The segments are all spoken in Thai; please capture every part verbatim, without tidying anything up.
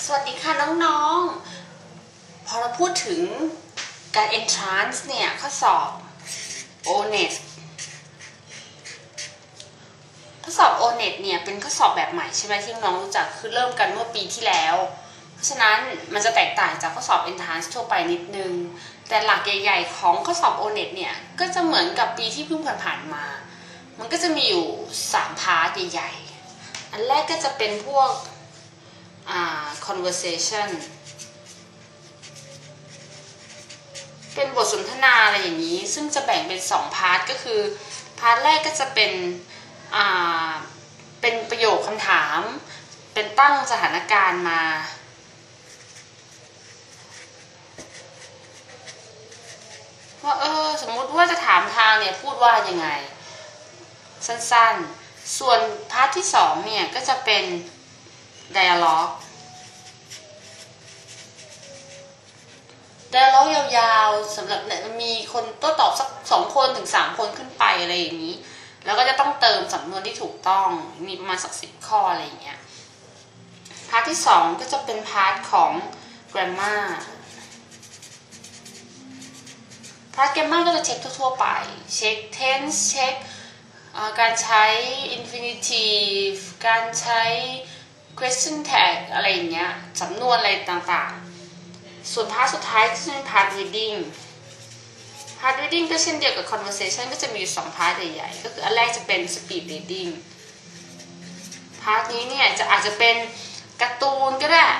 สวัสดีค่ะน้องๆพอเราพูดถึงการ entrance เนี่ยข้อสอบ โอ เน็ต ข้อสอบ โอ เน็ต เนี่ยเป็นข้อสอบแบบใหม่ใช่ไหมที่น้องรู้จักคือเริ่มกันเมื่อปีที่แล้วเพราะฉะนั้นมันจะแตกต่างจากข้อสอบ entrance ทั่วไปนิดนึงแต่หลักใหญ่ๆของข้อสอบ โอ เน็ต เนี่ยก็จะเหมือนกับปีที่เพิ่งผ่านๆมามันก็จะมีอยู่สามพาร์ทใหญ่ๆอันแรกก็จะเป็นพวกอ่า conversation เป็นบทสนทนาอะไรอย่างนี้ซึ่งจะแบ่งเป็นสองพาร์ทก็คือพาร์ทแรกก็จะเป็นอ่าเป็นประโยคคำถามเป็นตั้งสถานการณ์มาว่าเออสมมุติว่าจะถามทางเนี่ยพูดว่ายังไงสั้นๆส่วนพาร์ทที่สองเนี่ยก็จะเป็น dialogue dialogue ยาวๆสำหรับมีคนโต้ตอบสักสองคนถึงสามคนขึ้นไปอะไรอย่างนี้แล้วก็จะต้องเติมสำนวนที่ถูกต้องมีประมาณสักสิบข้ออะไรอย่างเงี้ยพาร์ทที่สองก็จะเป็นพาร์ทของ grammar พาร์ท grammar ก็จะเช็คทั่วๆไปเช็ค tense เช็คการใช้ infinitive การใช้ question tag อะไรอย่างเงี้ยสำนวนอะไรต่างๆส่วนพาร์ทสุดท้ายก็จะเป็นพาร์ท reading พาร์ท reading ก็เช่นเดียวกับ conversation ก็จะมีสองพาร์ทใหญ่ๆก็คืออันแรกจะเป็น speed reading พาร์ทนี้เนี่ยจะอาจจะเป็นการ์ตูนก็ได้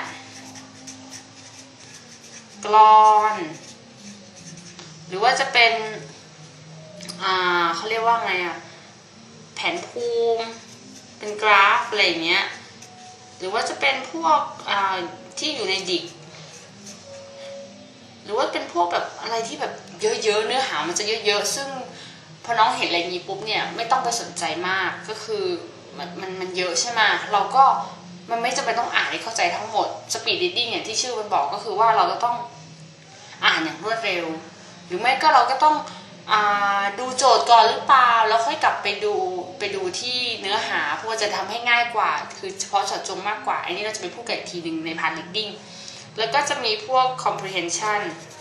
กลอนหรือว่าจะเป็นอ่าเขาเรียกว่าไงอะแผนภูมิเป็นกราฟอะไรอย่างเงี้ยหรือว่าจะเป็นพวกที่อยู่ในดิกหรือว่าเป็นพวกแบบอะไรที่แบบเยอะๆเนื้อหามันจะเยอะๆซึ่งพอน้องเห็นอะไรนี้ปุ๊บเนี่ยไม่ต้องไปสนใจมากก็คือมันมันมันเยอะใช่ไหมเราก็มันไม่จำเป็นต้องอ่านให้เข้าใจทั้งหมด speed reading เนี่ยที่ชื่อมันบอกก็คือว่าเราจะต้องอ่านอย่างรวดเร็วหรือไม่ก็เราก็ต้องดูโจทย์ก่อนหรือเปล่าแล้วค่อยกลับไปดูไปดูที่เนื้อหาเพราะว่าจะทำให้ง่ายกว่าคือเฉพาะเจาะจงมากกว่าอันนี้เราจะไปพูดกันอีกทีหนึ่งในพาร์ท reading แล้วก็จะมีพวก comprehension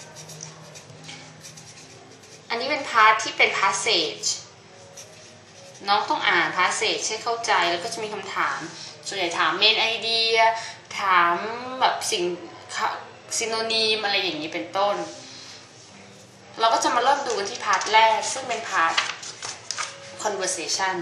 อันนี้เป็นพาร์ทที่เป็น passage น้องต้องอ่าน passage ให้เข้าใจแล้วก็จะมีคำถามส่วนใหญ่ถาม main idea ถามแบบสิ่ง synonym อะไรอย่างนี้เป็นต้นเราก็จะมาเริ่มดูกันที่พาร์ทแรกซึ่งเป็นพาร์ท conversation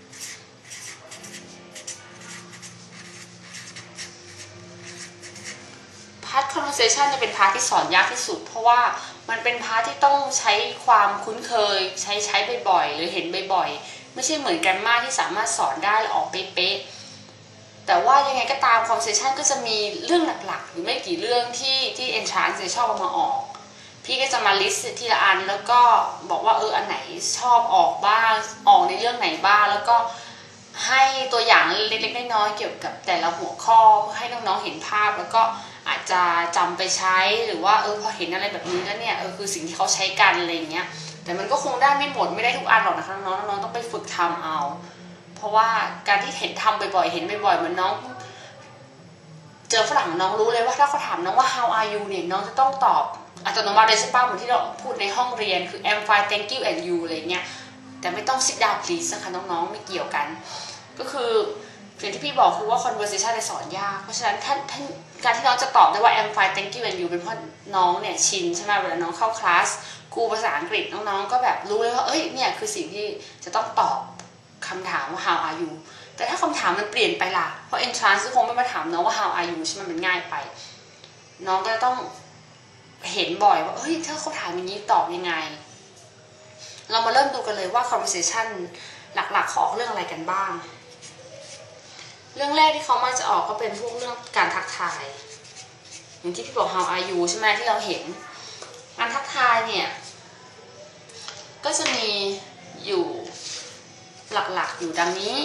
พาร์ท conversation เนี่ยเป็นพาร์ทที่สอนยากที่สุดเพราะว่ามันเป็นพาร์ทที่ต้องใช้ความคุ้นเคยใช้ใช้บ่อยๆหรือเห็นบ่อยๆไม่ใช่เหมือนกันมากที่สามารถสอนได้และออกเป๊ะๆแต่ว่ายังไงก็ตาม conversation ก็จะมีเรื่องหลักๆหรือไม่กี่เรื่องที่ที่ entrance ชอบเอามาออกพี่ก็จะมาลิสต์ทีละอันแล้วก็บอกว่าเอออันไหนชอบออกบ้างออกในเรื่องไหนบ้างแล้วก็ให้ตัวอย่างเล็กๆน้อยๆเกี่ยวกับแต่ละหัวข้อเพื่อให้น้องๆเห็นภาพแล้วก็อาจจะจำไปใช้หรือว่าเออพอเห็นอะไรแบบนี้แล้วเนี่ยเออคือสิ่งที่เขาใช้กันอะไรอย่างเงี้ยแต่มันก็คงได้ไม่หมดไม่ได้ทุกอันหรอกนะคะน้องๆน้องๆต้องไปฝึกทำเอาเพราะว่าการที่เห็นทำบ่อยๆเห็นบ่อยๆเหมือนน้องเจอฝรั่งน้องรู้เลยว่าถ้าเขาถามน้องว่า how are you เนี่ยน้องจะต้องตอบอัตโนมัติเลยใช่ป่ะเหมือนที่เราพูดในห้องเรียนคือ I'm fine thank you and you อะไรเงี้ยแต่ไม่ต้อง sit down please นะคะน้องๆไม่เกี่ยวกันก็คืออย่างที่พี่บอกคือว่า conversation ในสอนยากเพราะฉะนั้นท่านท่านการที่น้องจะตอบได้ว่า I'm fine thank you and you เป็นเพราะน้องเนี่ยชินใช่ไหมเวลาน้องเข้าคลาสครูภาษาอังกฤษน้องๆก็แบบรู้เลยว่าเอ้ยเนี่ยคือสิ่งที่จะต้องตอบคำถามว่า how are you แต่ถ้าคำถามมันเปลี่ยนไปล่ะเพราะ entrance คงไม่มาถามน้องว่า how are you ใช่ไหมมันง่ายไปน้องก็ต้องเห็นบ่อยว่าเฮ้ยถ้าเขาถามอย่างนี้ตอบยังไงเรามาเริ่มดูกันเลยว่า conversation หลักๆเขาออกเรื่องอะไรกันบ้างเรื่องแรกที่เขามักจะออกก็เป็นพวกเรื่องการทักทายอย่างที่พี่บอก how are you ใช่ไหมที่เราเห็นการทักทายเนี่ยก็จะมีอยู่หลักๆอยู่ดังนี้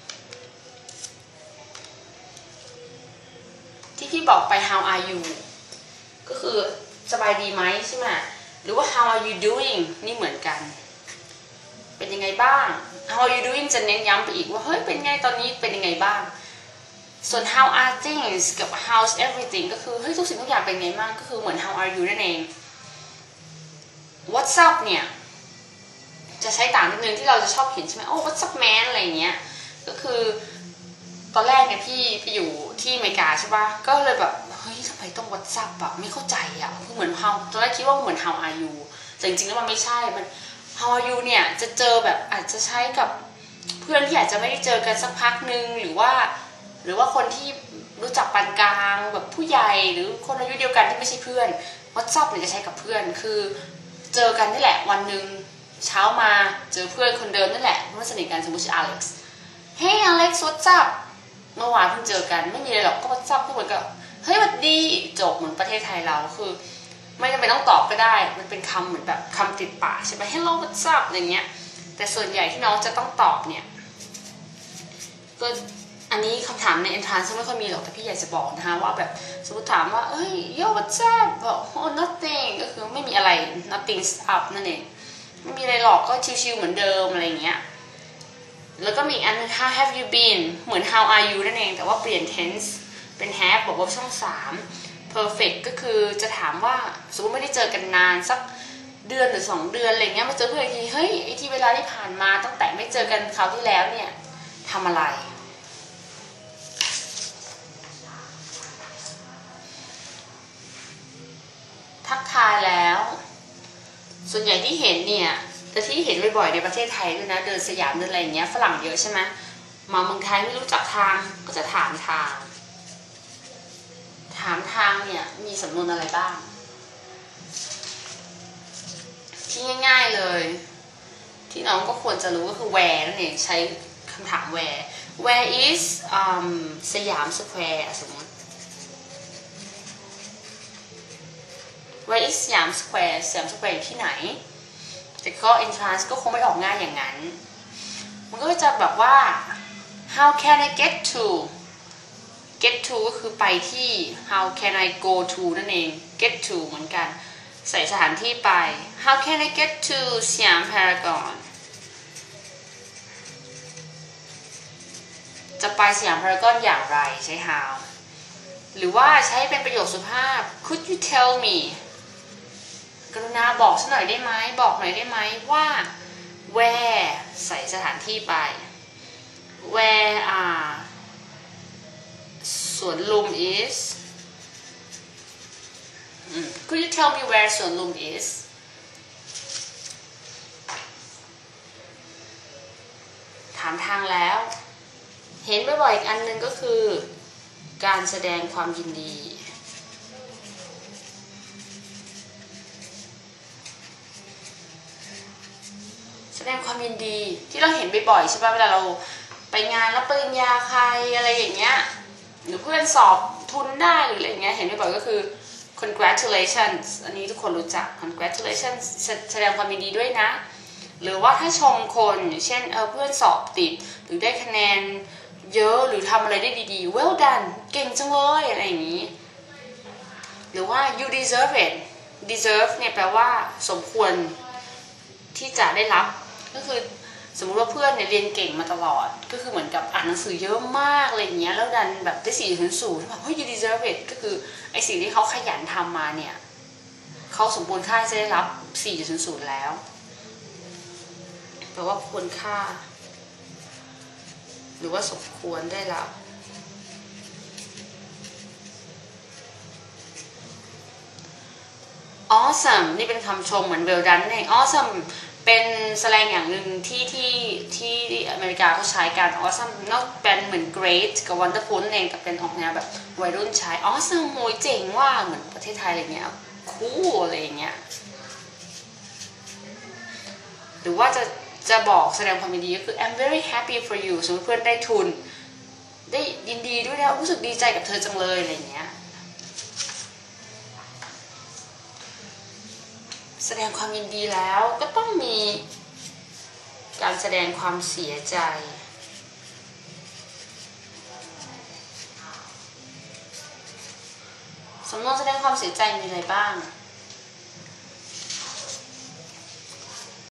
ที่พี่บอกไป how are you ก็คือสบายดีไหมใช่ไหมหรือว่า how are you doing นี่เหมือนกันเป็นยังไงบ้าง how are you doing จะเน้นย้ำไปอีกว่าเฮ้ยเป็นไงตอนนี้เป็นยังไงบ้างส่วน how are things กับ how's everything ก็คือเฮ้ยทุกสิ่งทุกอย่างเป็นไงบ้างก็คือเหมือน how are you นั่นเอง what's up เนี่ยจะใช้ต่างนิดนึงที่เราจะชอบเห็นใช่ไหมโอ้ what's up man อะไรเงี้ยก็คือตอนแรกเนี่ยพี่ไปอยู่ที่อเมริกาใช่ปะก็เลยแบบเฮ้ยทำไมต้อง what's up แบบไม่เข้าใจอ่ะคือเหมือน how ตอนแรกคิดว่าเหมือน how are you แต่จริงๆแล้วมันไม่ใช่มัน how are you เนี่ยจะเจอแบบอาจจะใช้กับเพื่อนที่อาจจะไม่ได้เจอกันสักพักนึงหรือว่าหรือว่าคนที่รู้จักปานกลางแบบผู้ใหญ่หรือคนอายุเดียวกันที่ไม่ใช่เพื่อน what's up เนี่ยจะใช้กับเพื่อนคือเจอกันนี่แหละวันหนึ่งเช้ามาเจอเพื่อนคนเดิมนั่นแหละเพื่อนสนิทกันสมมติชื่ออเล็กซ์ Hey Alex what's up เมื่อวานเพิ่งเจอกันไม่มีอะไรหรอกก็ what's up ก็เหมือนกับเฮ้ยสวัสดีจบเหมือนประเทศไทยเราคือไม่จำเป็นต้องตอบก็ได้มันเป็นคำเหมือนแบบคำติดปากใช่ไหม Hello what's up อย่างเงี้ยแต่ส่วนใหญ่ที่น้องจะต้องตอบเนี่ยก็อันนี้คำถามใน entrance ไม่ค่อยมีหรอกแต่พี่อยากจะบอกนะคะว่าแบบสมมติถามว่าเอ้ย Yo what's up บอก Oh nothing ก็คือไม่มีอะไร nothing's up นั่นเองไม่มีอะไรหรอกก็ชิวๆเหมือนเดิมอะไรอย่างเงี้ยแล้วก็มีอัน how have you been เหมือน how are you นั่นเองแต่ว่าเปลี่ยน tense เป็น have บอกว่าช่องสาม perfect ก็คือจะถามว่าสมมติไม่ได้เจอกันนานสักเดือนหรือสองเดือนอะไรเงี้ยมาเจอเพื่อนทีเฮ้ยไอที่เวลาที่ผ่านมาตั้งแต่ไม่เจอกันคราวที่แล้วเนี่ยทำอะไรทักทายแล้วส่วนใหญ่ที่เห็นเนี่ยแต่ที่เห็นบ่อยๆในประเทศไทยด้วยนะเดินสยามเดินอะไรอย่างเงี้ยฝรั่งเยอะใช่ไหมมาเมืองไทยไม่รู้จักทางก็จะถามทางถามทางเนี่ยมีสำนวนอะไรบ้างที่ง่ายๆเลยที่น้องก็ควรจะรู้ก็คือ where นั่นเองใช้คำถาม where where is สยามสแควร์สมมติ where is สยามสแควร์สยามสแควร์อยู่ที่ไหนแต่ก็ entrance ก็คงไม่ออกง่ายอย่างนั้นมันก็จะแบบว่า how can I get to get to ก็คือไปที่ how can I go to นั่นเอง get to เหมือนกันใส่สถานที่ไป how can I get to สยามพารากอนจะไปสยามพารากอนอย่างไรใช้ how หรือว่าใช้เป็นประโยคสุภาพ could you tell meกรุณาบอกฉันหน่อยได้ไหมบอกหน่อยได้ไหมว่า where ใส่สถานที่ไป where are สวนลุม is could you tell me where สวนลุม is ถามทางแล้วเห็นบ่อยๆอีกอันหนึ่งก็คือการแสดงความยินดีแสดงความยินดีที่เราเห็นบ่อยๆใช่ป่ะเวลาเราไปงานรับปริญญาใครอะไรอย่างเงี้ยหรือเพื่อนสอบทุนได้หรืออะไรอย่างเงี้ยเห็นบ่อยๆก็คือ congratulations อันนี้ทุกคนรู้จัก congratulations แสดงความยินดีด้วยนะหรือว่าถ้าชมคนอย่างเช่นเออเพื่อนสอบติดหรือได้คะแนนเยอะหรือทำอะไรได้ดีๆ well done เก่งจังเลยอะไรอย่างนี้หรือว่า you deserve it deserve เนี่ยแปลว่าสมควรที่จะได้รับก็คือสมมุติว่าเพื่อนเนี่ยเรียนเก่งมาตลอดก็คือเหมือนกับอ่านหนังสือเยอะมากอะไรอย่างเงี้ยแล้วดันแบบได้สี่จุดศูนย์แบบเฮ้ย you deserve it ก็คือไอสิ่งที่เขาขยันทำมาเนี่ยเขาสมบูรณ์ค่าจะได้รับ สี่จุดศูนย์ แล้วแปลว่าควรค่าหรือว่าสมควรได้รับawesome นี่เป็นคำชมเหมือน well done นั่นเอง awesome เป็นแสดงอย่างหนึ่งที่ที่ที่อเมริกาเขาใช้กัน awesome นอกเป็นเหมือน great กับ wonderful นั่นเองแต่เป็นออกแนวแบบวัยรุ่นใช้ awesome โวยเจ๋งว่าเหมือนประเทศไทยอะไรเงี้ย cool อะไรอย่างเงี้ยหรือว่าจะจะบอกแสดงความยินดีก็คือ I'm very happy for you สมมติเพื่อนได้ทุนได้ยินดีด้วยนะรู้สึกดีใจกับเธอจังเลยอะไรอย่างเงี้ยแสดงความยินดีแล้วก็ต้องมีการแสดงความเสียใจสำนวนแสดงความเสียใจมีอะไรบ้าง